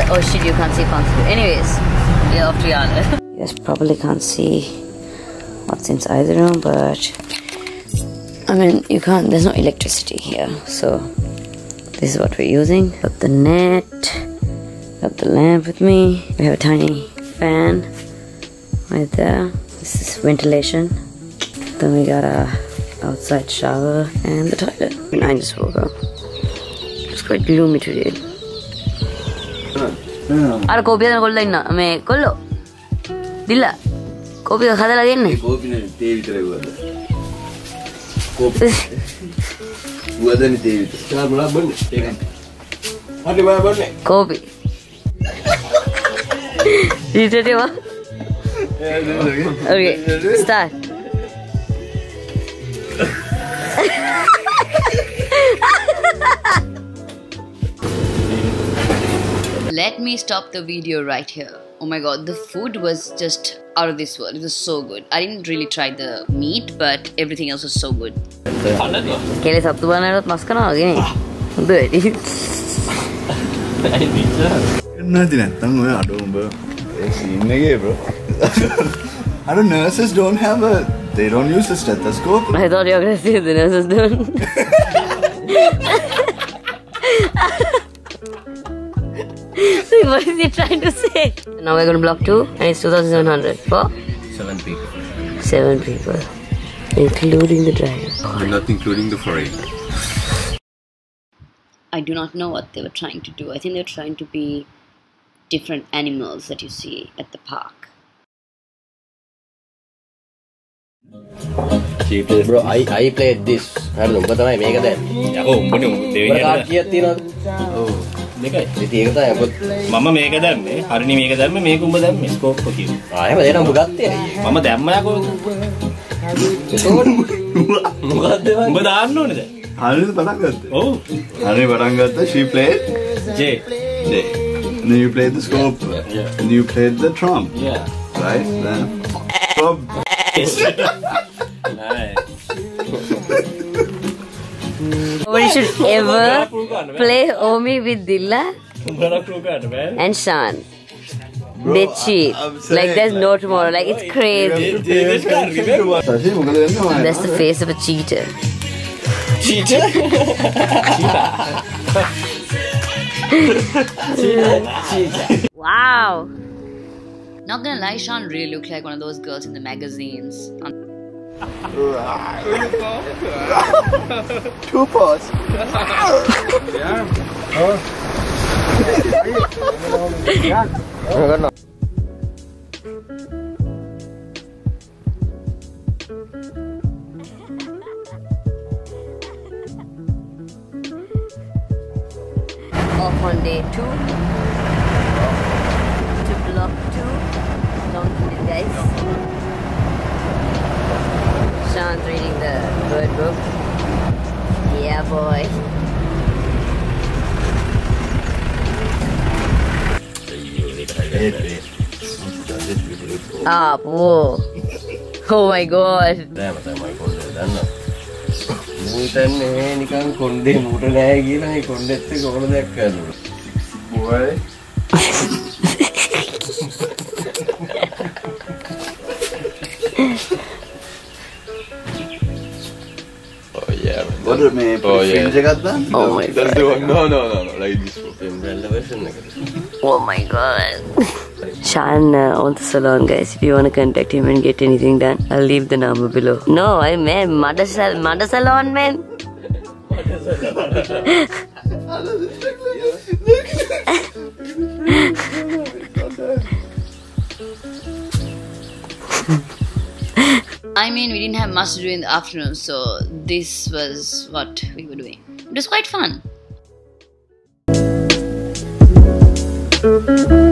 Oh shit, you can't see Constable. Anyways, we are off to Yala. You guys probably can't see what's inside the room, but I mean, you can't, there's no electricity here, so this is what we're using. Got the net, got the lamp with me. We have a tiny fan right there. This is ventilation. Then we got a outside shower and the toilet. And I just woke up. It's quite gloomy today. Ara kopi dan kolla inna me kollo dilla kopi hadala genne kopi ne tee vitara guwada kopi guwadani tee vitara kala mala banne ekan hadi mala banne kopi dite wa okay start. Let me stop the video right here. Oh my god, the food was just out of this world. It was so good. I didn't really try the meat, but everything else was so good. Kele sabtu banana mas kana agene. Good. Nothing නැත්තම් ඔය අඩෝ උඹ ඒ scene එකේ bro. I don't nurses don't have a they don't use the stethoscope. I thought you were going to say the nurses don't. See, what is he trying to say? Now we're going to block 2 and it's 2,700 for 7 people. 7 people, including the driver. Not including the foreign. I do not know what they were trying to do. I think they were trying to be different animals that you see at the park. Bro, I played this. I don't know, but I make that. Oh, දෙකයි. ඒක තමයි මම මේක දැම්මේ. හරිනි මේක දැම්මේ මේක උඹ දැම්මේ ස්කෝප් එක කියලා. එහෙම දෙන්න උඹ ගත්තේ. මම දැම්මා යකෝ. මොකද්ද උඹ දාන්න ඕනේ දැන්. හරියට පටන් ගත්තා. ඔව්. හරියට පටන් ගත්තා. She played J. And then you played the scope. Yeah. And you played the trump. Yeah. Right? Then Nice. Nobody should ever play Omi with Dilla and Shan. They cheat. Like there's no tomorrow. Like it's crazy. That's the face of a cheater. Cheater? Wow. Not gonna lie, Shan really looked like one of those girls in the magazines. two paws. Off on day 2 to block 2. Don't eat it, guys. Sean's reading the bird book. Yeah, boy. Ah, whoa. Oh my god. නිකන් කොණ්ඩේ මූට නෑ කියලා මේ කොණ්ඩෙත් එක්ක කොහොමද දැක්කද? Boy. Oh yeah. What do you fringe එකක් දාන්න? Oh my god. No, like this film version එක. Oh my god. Shan owns the salon, guys. If you want to contact him and get anything done, I'll leave the number below. No, I meant Mother Salon, man. I mean, we didn't have much to do in the afternoon, so this was what we were doing. It was quite fun.